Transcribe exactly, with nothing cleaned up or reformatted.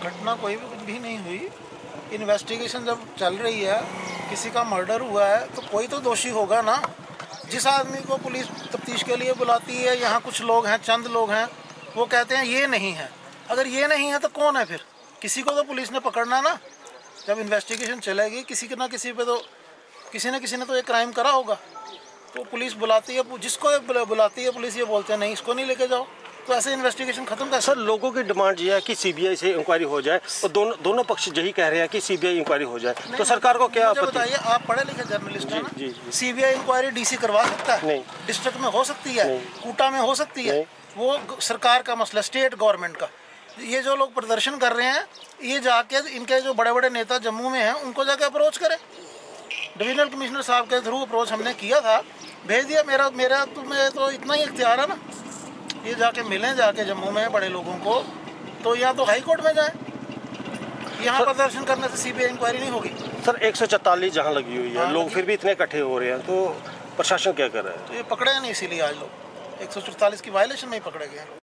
घटना कोई भी कुछ भी नहीं हुई। इन्वेस्टिगेशन जब चल रही है, किसी का मर्डर हुआ है तो कोई तो दोषी होगा ना। जिस आदमी को पुलिस तफ्तीश के लिए बुलाती है, यहाँ कुछ लोग हैं, चंद लोग हैं, वो कहते हैं ये नहीं है। अगर ये नहीं है तो कौन है फिर? किसी को तो पुलिस ने पकड़ना ना। जब इन्वेस्टिगेशन चलेगी, किसी के ना किसी पे तो किसी न किसी ने तो एक क्राइम करा होगा। तो पुलिस बुलाती है, जिसको बुलाती है पुलिस ये बोलते हैं नहीं इसको नहीं लेके जाओ, तो ऐसे इन्वेस्टिगेशन खत्म कर। सर, लोगों की डिमांड ये है कि सीबीआई से इंक्वायरी हो जाए और दोनों दोनों पक्ष यही कह रहे हैं कि सीबीआई इंक्वायरी हो जाए। तो सरकार को क्या आपत्ति? बताइए, आप पढ़े लिखे जर्नलिस्ट हैं ना? जी, जी। सीबीआई इंक्वायरी डीसी करवा सकता है? नहीं। डिस्ट्रिक्ट में हो सकती है, कोटा में हो सकती है, वो सरकार का मसला, स्टेट गवर्नमेंट का। ये जो लोग प्रदर्शन कर रहे हैं, ये जाके इनके जो बड़े बड़े नेता जम्मू में हैं उनको जाके अप्रोच करें। डिविजनल कमिश्नर साहब के थ्रू अप्रोच हमने किया था, भेज दिया। मेरा मेरा तुम्हें तो इतना ही इख्तियार है ना, ये जाके मिलें जाके जम्मू में बड़े लोगों को, तो या तो हाई कोर्ट में जाएं। यहाँ प्रदर्शन करने से सीबीआई इंक्वायरी नहीं होगी। सर, एक सौ चौतालीस जहाँ लगी हुई है, लोग फिर भी इतने इकट्ठे हो रहे हैं, तो प्रशासन क्या कर रहा है? तो ये पकड़े नहीं, इसीलिए आज लोग एक सौ चौतालीस की वायलेशन में ही पकड़े गए हैं।